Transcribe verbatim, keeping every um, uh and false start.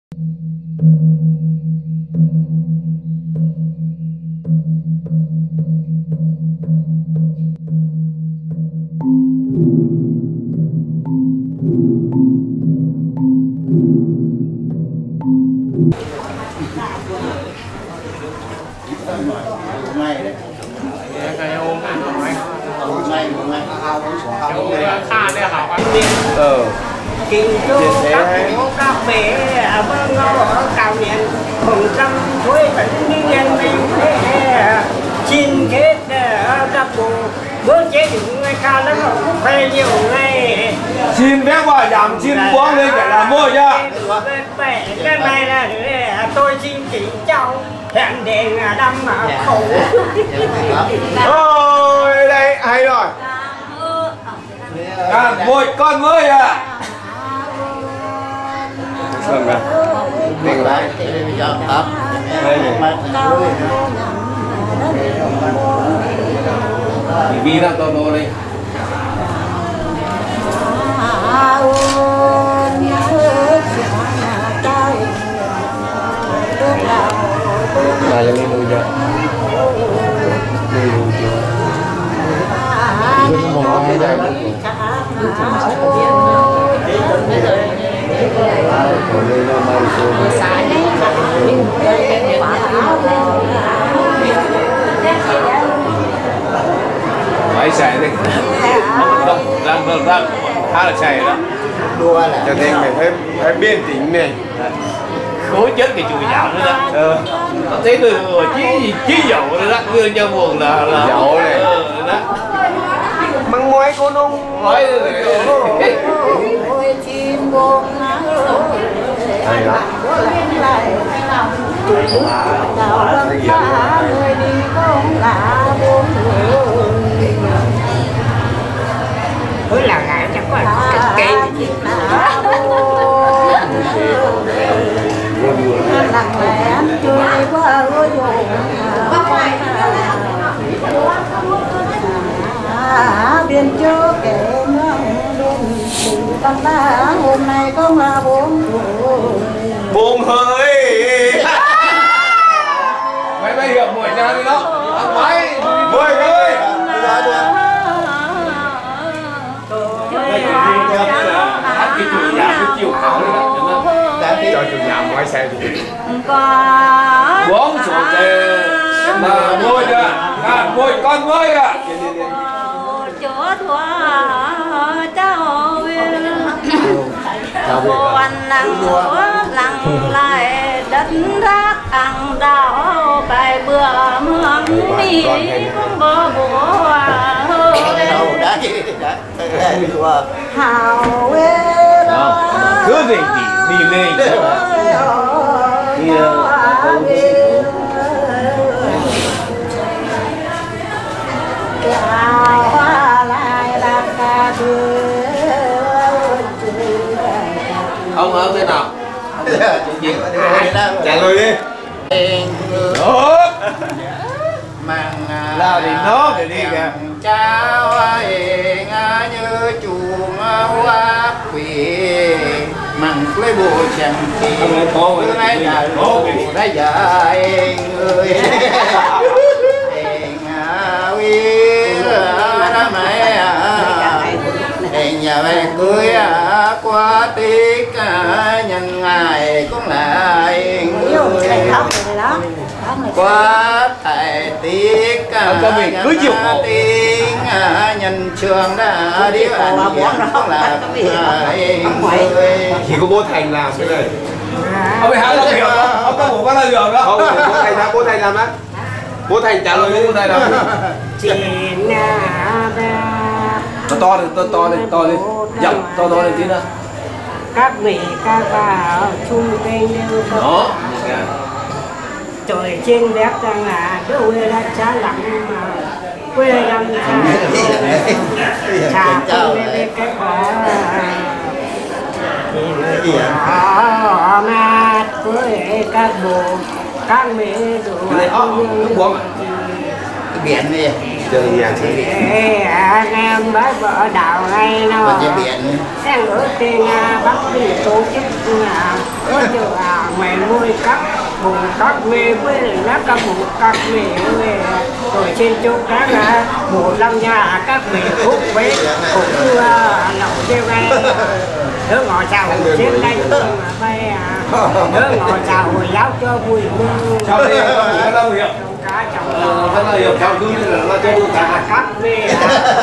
Ờ. Kinh đô các phố cà phê vâng ngõ cao miền hồng trăm chuối vẫn đi ngang mình thế xin kết các bộ bữa chế những người ca lắm họ cũng phê nhiều ngày Xin phép bảo đảm xin uống lên cả là mua nhá. Cái này là tôi xin chỉ chào hẹn đèn đâm khẩu. Ôi đây hay rồi. À, một con mới à. Sườn cả. Tiền lại. Đây này. Vì ra to to đi. Này là lên nuôi chưa? Máy xài đi. Đang đang đang khá là xài đó. Đua là. Cho nên mình phải phải biên tĩnh này. Khối chết cái chùi dạo nữa đó. Ờ. Nó thấy từ chí chí dậu nữa đó, người cho buồn là là dậu này. Ờ đó. Măng ngoái cô nông. Nói rồi. Ôi chim buông hay lắm. Người đi không là buông người. Ôi là gái chắc có cực kỳ. Lặng lẽ trôi qua ngôi vùng biên chưa kể ngang đêm tình tâm ta hôm nay có mà bốn buông hơi mấy mấy hiệp mùi nha đi đó mấy mười ơi hát cái chủ nhà cái chiều khảo đấy cho chủ nhà ngoài xe bốn số tê là môi chưa à môi con môi à chúa thua cháu quan lăng chúa lăng lại đất rác ăn đào bài bữa mương đi không bơ bùa hào cứ gì đi đi lên đi ông ở thế nào trả lời đi lao đi nốt để đi kìa cháu hiền như chuồng hoa quỷ măng quế bùa chẳng chi cứ nói là lỗ đã dạy người hiền quý ra mẹ hiền nhà mẹ cưới qua tiết nhân ngày cũng lại người qua thầy tiết cứ chịu khổ tiếng nhân trường đã đi ăn cũng là chỉ có bố Thành làm cái này ông bị hát là hiểu đó ông có bố là hiểu đó không bố Thành ra bố Thành làm á bố Thành trả lời bố Thành làm to to đi to to đi to đi giọng to to lên tí nữa các vị các bà chung kênh đều đó trời trên đẹp rằng là cái quê đã chá lặng mà quê đang chả không biết cái khó họ mát với các bộ các mẹ rồi biển đi chơi nhà chị anh em mới vợ đào ngay nó còn trên biển đang ở trên Bắc đi tổ chức có chưa à mày nuôi cắt bùn cắt mê với lá cắt bùn cắt mê rồi trên chỗ các một năm nhà các mẹ hút với cũng lẩu kêu ngay đứa ngồi chào trên đây mà bay đứa ngồi chào hồi giáo cho vui mừng sau đây có gì đâu hiểu cá chồng rất là hiểu theo cứ là cho đủ cả cắt mê